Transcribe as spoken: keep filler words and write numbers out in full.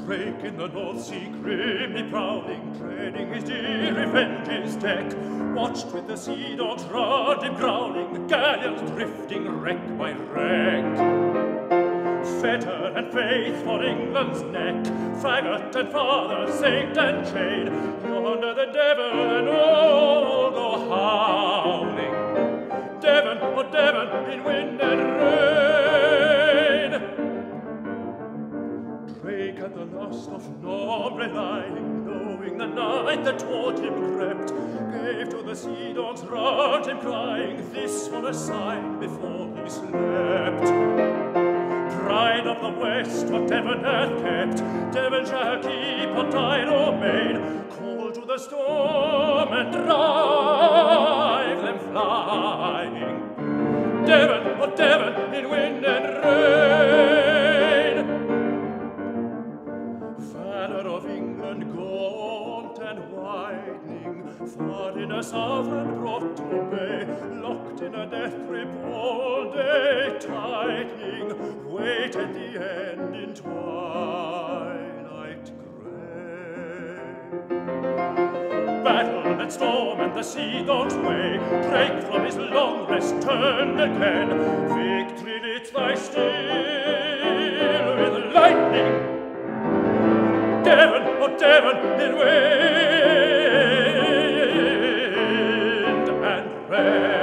Drake in the North Sea, grimly prowling, treading his dear revenge's deck, watched with the sea dogs round him growling, galleons drifting wreck by wreck. Fetter and faith for England's neck, faggot and father, saint and chain, yonder the Devon and all go howling. Devon, oh Devon, in wind and rain. Drake at the last of Norn relying, knowing the night that toward him crept, gave to the sea dogs round him crying, this for a sign before he slept. Pride of the West, what Devon hath kept, Devon shall keep on tide or main, call to the storm and drive them flying. Devon, oh Devon, in wind and rain. Valor of England gaunt and widening, fought in a south and brought to bay, locked in a death grip all day tightening, waited the end in twilight grey. Battle and storm and the sea dog's way, Drake from his long rest turned again, victory lit thy steel with lightning. Devon, oh Devon, in wind and rain.